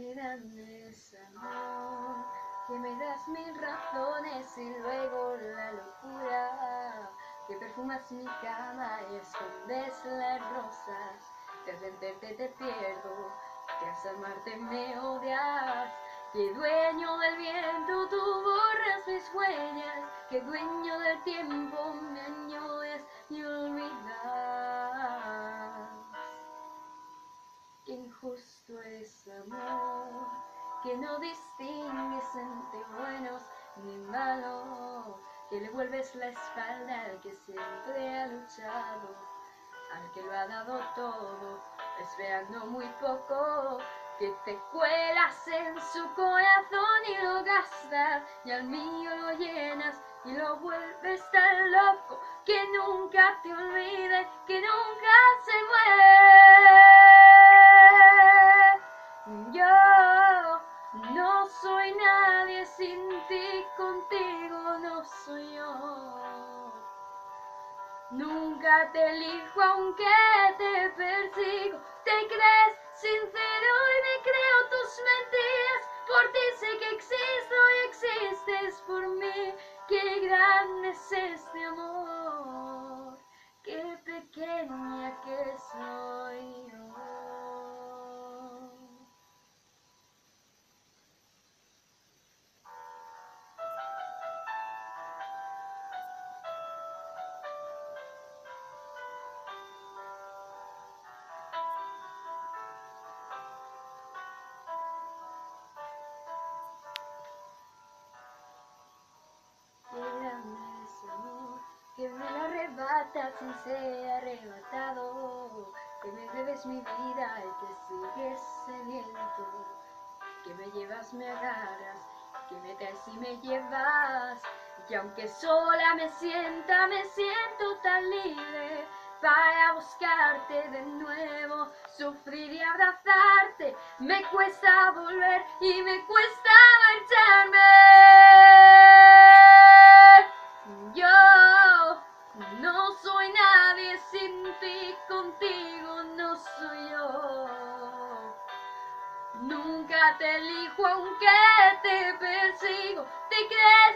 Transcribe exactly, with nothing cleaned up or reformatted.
Qué grande es amor, que me das mil razones y luego la locura, que perfumas mi cama y escondes las rosas, que al verte te pierdo, que al amarte me odias, que dueño del viento tú borras mis huellas, que dueño del tiempo me añoras y olvidas. Qué injusto es amor, que no distingues entre buenos ni malos, que le vuelves la espalda al que siempre ha luchado, al que lo ha dado todo, esperando muy poco, que te cuelas en su corazón y lo gastas, y al mío lo llenas y lo vuelves tan loco, que nunca te olvides, que nunca se muere. Yo no soy nadie sin ti, contigo no soy yo. Nunca te elijo aunque te persigo, te crees sincero y me creo tus mentiras, por ti sé que existo y existes por mí. Qué grande es este amor, qué pequeña que soy yo. Qué grande es amor, que me lo arrebata sin ser arrebatado, que me debes mi vida y que sigues sediento, que me llevas, me agarras, que me traes y me llevas, y aunque sola me sienta, me siento tan libre para buscarte de nuevo, sufrir y abrazarte, me cuesta volver y me cuesta marcharme. Yo no soy nadie sin ti, contigo no soy yo. Nunca te elijo aunque te persigo, te crees